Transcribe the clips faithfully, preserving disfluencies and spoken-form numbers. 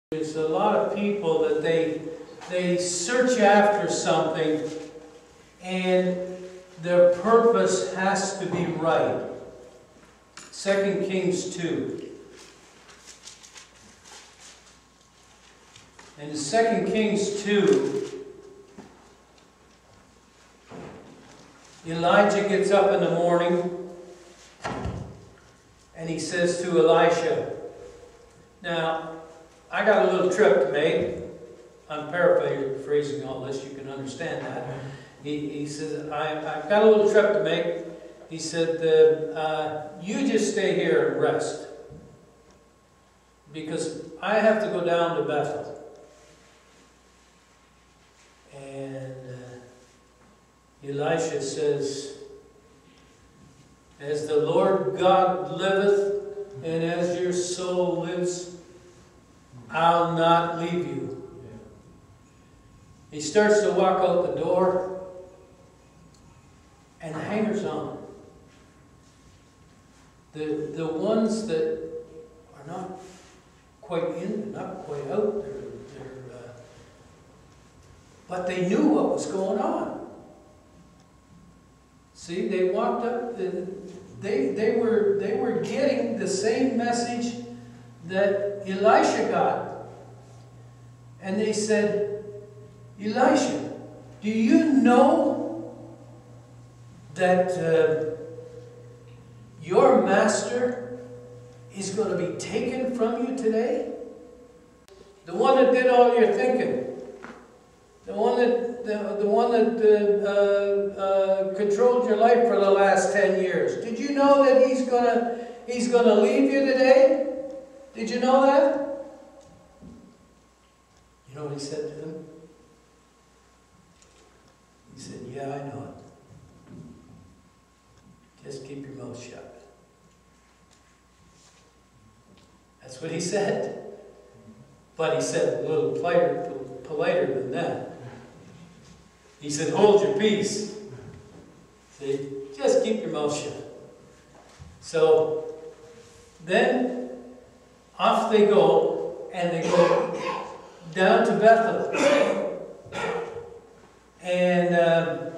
There's a lot of people that they they search after something and their purpose has to be right. Second Kings two. In Second Kings two, Elijah gets up in the morning and he says to Elisha, now, I got a little trip to make. I'm paraphrasing all this, you can understand that. He, he says, I, I've got a little trip to make. He said, uh, uh, you just stay here and rest. Because I have to go down to Bethel. And uh, Elisha says, as the Lord God liveth, and as your soul lives, I'll not leave you. He starts to walk out the door, and the hangers on. The, the ones that are not quite in, not quite out, they're, they're, uh, but they knew what was going on. See, they walked up, the, they, they, were, they were getting the same message that Elisha got. And they said, Elisha, do you know that uh, your master is going to be taken from you today? The one that did all your thinking. The one that, the, the one that uh, uh, uh, controlled your life for the last ten years. Did you know that he's going to he's going to leave you today? Did you know that? You know what he said to them? He said, yeah, I know it. Just keep your mouth shut. That's what he said. But he said a little politer, politer than that. He said, hold your peace. See? Just keep your mouth shut. So, then, off they go, and they go down to Bethel. And um,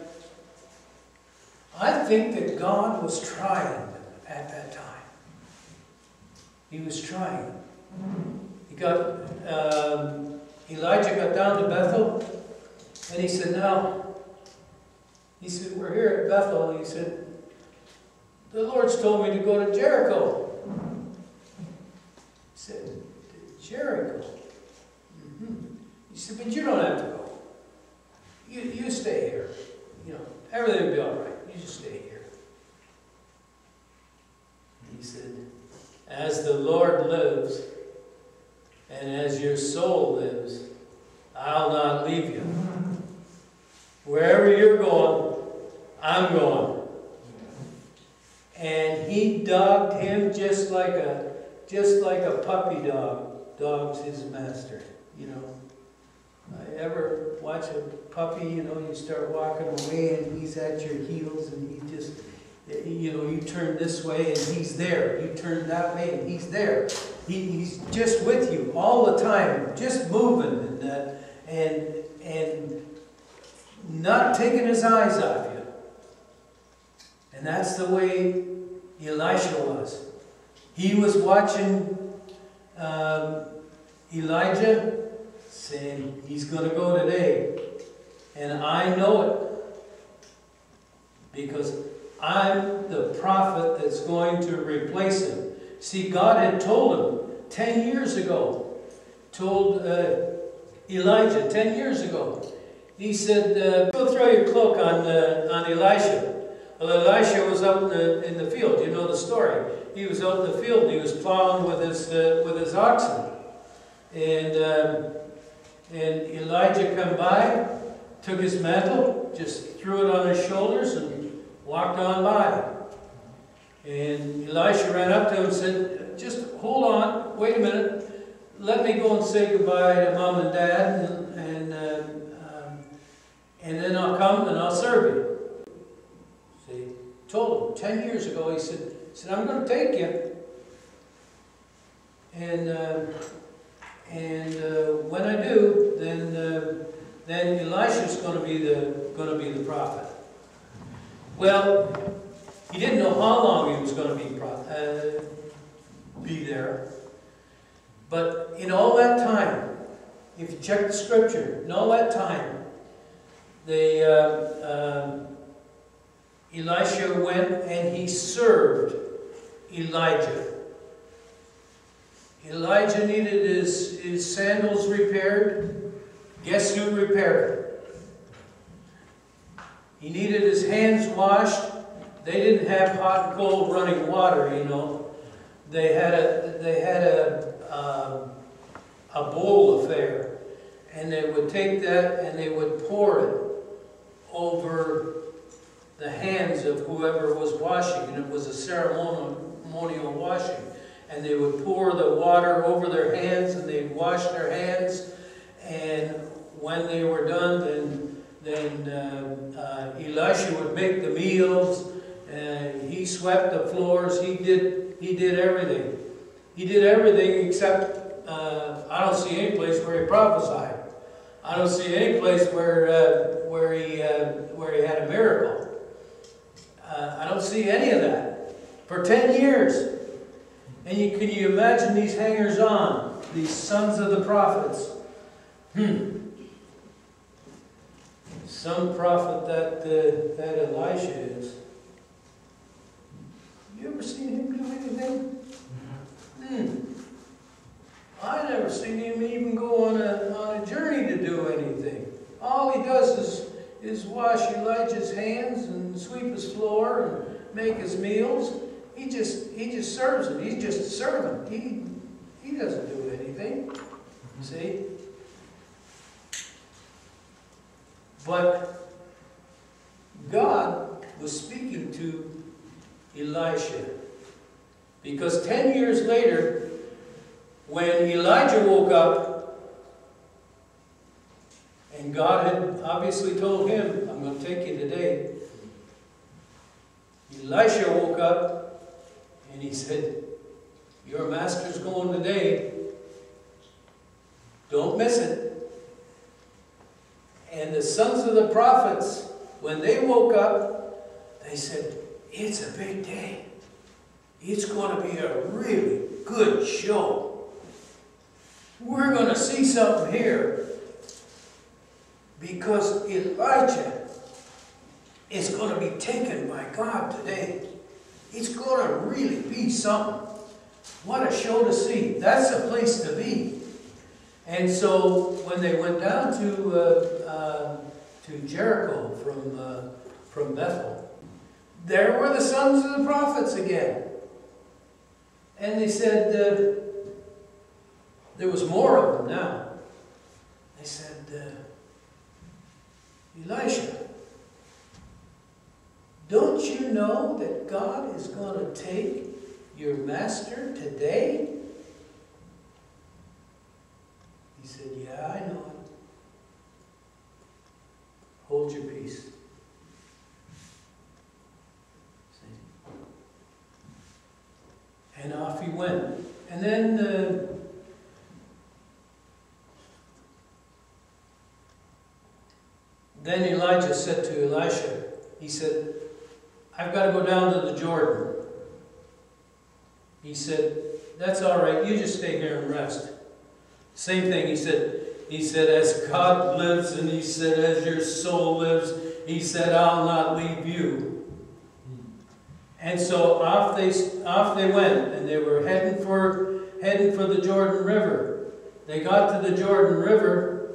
I think that God was trying them at that time. He was trying. He got, um, Elijah got down to Bethel, and he said, now, he said, we're here at Bethel. He said, the Lord's told me to go to Jericho. He said, Jericho? Mm-hmm. He said, but you don't have to go. You, you stay here. You know, everything will be all right. You just stay here. He said, as the Lord lives, and as your soul lives, I'll not leave you. Wherever you're going, I'm going. And he dogged him just like a just like a puppy dog dogs his master. You know, I ever watch a puppy, you know, you start walking away and he's at your heels and he just, you know, you turn this way and he's there. You turn that way and he's there. He, he's just with you all the time, just moving and uh, and and not taking his eyes off you. And that's the way Elisha was. He was watching um, Elijah saying, he's going to go today. And I know it. Because I'm the prophet that's going to replace him. See, God had told him ten years ago, told uh, Elijah ten years ago, he said, uh, go throw your cloak on, uh, on Elisha. Well, Elisha was out in the, in the field. You know the story. He was out in the field and he was plowing with his, uh, with his oxen. And, um, and Elijah come by, took his mantle, just threw it on his shoulders and walked on by. And Elisha ran up to him and said, just hold on, wait a minute. Let me go and say goodbye to Mom and Dad, and, and, uh, um, and then I'll come and I'll serve you. See, told him ten years ago, he said, he said I'm going to take you. And, uh, And uh, when I do, then uh, then Elisha's going to be the going to be the prophet. Well, he didn't know how long he was going to be uh, be there, but in all that time, if you check the scripture, in all that time, they uh, uh, Elisha went and he served Elijah. Elijah needed his, his sandals repaired. Guess who repaired them? He needed his hands washed. They didn't have hot and cold running water, you know. They had a they had a um, a bowl affair, and they would take that and they would pour it over the hands of whoever was washing, and it was a ceremonial washing. And they would pour the water over their hands, and they'd wash their hands. And when they were done, then then uh, uh, Elisha would make the meals. And he swept the floors. He did he did everything. He did everything except uh, I don't see any place where he prophesied. I don't see any place where uh, where he uh, where he had a miracle. Uh, I don't see any of that for ten years. And you, can you imagine these hangers-on, these sons of the prophets? Hmm. Some prophet that uh, that Elisha is. You ever seen him do anything? Hmm. I never seen him even go on a on a journey to do anything. All he does is is wash Elijah's hands and sweep his floor and make his meals. He just he just serves it. He's just a servant. He he doesn't do anything. See? But God was speaking to Elisha, because ten years later, when Elijah woke up, and God had obviously told him, I'm going to take you today, Elisha woke up and he said, your master's going today. Don't miss it. And the sons of the prophets, when they woke up, they said, it's a big day. It's going to be a really good show. We're going to see something here, because Elijah is going to be taken by God today. It's going to really be something. What a show to see. That's a place to be. And so when they went down to uh, uh, to Jericho from uh, from Bethel, there were the sons of the prophets again. And they said, uh, there was more of them now. They said, uh, Elisha, don't you know that God is going to take your master today? He said, yeah, I know it. Hold your peace. See? And off he went. And then uh, then Elijah said to Elisha, he said, I've got to go down to the Jordan. He said, that's all right, you just stay here and rest. Same thing, he said, he said, as God lives, and he said, as your soul lives, he said, I'll not leave you. And so off they off they went, and they were heading for heading for the Jordan River. They got to the Jordan River,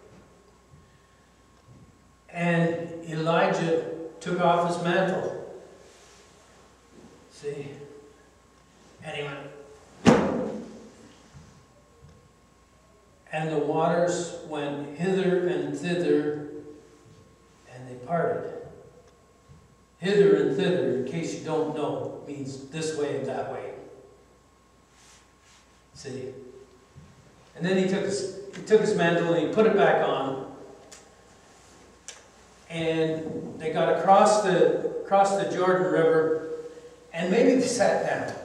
and Elijah took off his mantle. See? And he went. And the waters went hither and thither, and they parted. Hither and thither, in case you don't know, means this way and that way. See? And then he took his, he took his mantle and he put it back on. And they got across the, across the Jordan River, and maybe they sat down.